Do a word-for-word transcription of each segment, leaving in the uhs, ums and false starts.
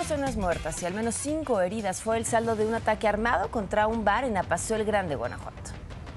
personas muertas y al menos cinco heridas fue el saldo de un ataque armado contra un bar en Apaseo el Grande, Guanajuato.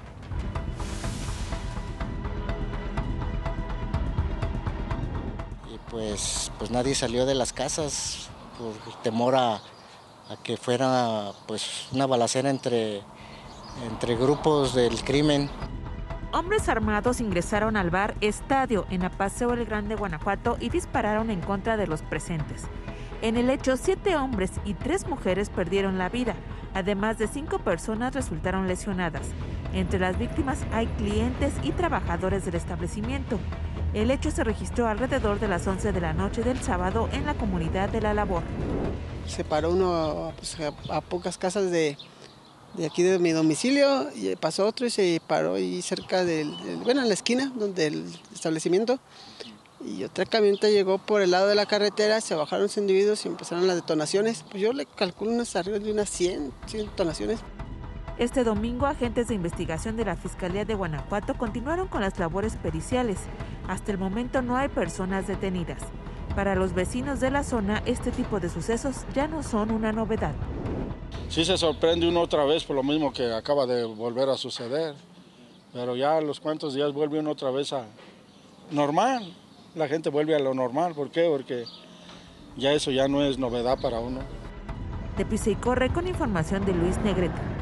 Y pues, pues nadie salió de las casas por temor a, a que fuera pues una balacera entre, entre grupos del crimen. Hombres armados ingresaron al bar Estadio en Apaseo el Grande, Guanajuato, y dispararon en contra de los presentes. En el hecho, siete hombres y tres mujeres perdieron la vida, además de cinco personas resultaron lesionadas. Entre las víctimas hay clientes y trabajadores del establecimiento. El hecho se registró alrededor de las once de la noche del sábado en la comunidad de La Labor. Se paró uno pues, a, a pocas casas de... de aquí de mi domicilio, y pasó otro y se paró ahí cerca del, del, bueno, en la esquina donde el establecimiento, y otra camioneta llegó por el lado de la carretera, se bajaron los individuos y empezaron las detonaciones. Pues yo le calculo unas arriba de unas cien, cien detonaciones. Este domingo, agentes de investigación de la Fiscalía de Guanajuato continuaron con las labores periciales. Hasta el momento no hay personas detenidas. Para los vecinos de la zona, este tipo de sucesos ya no son una novedad. Sí se sorprende uno otra vez por lo mismo que acaba de volver a suceder, pero ya a los cuantos días vuelve uno otra vez a normal, la gente vuelve a lo normal. ¿Por qué? Porque ya eso ya no es novedad para uno. De Pisa y Corre con información de Luis Negrete.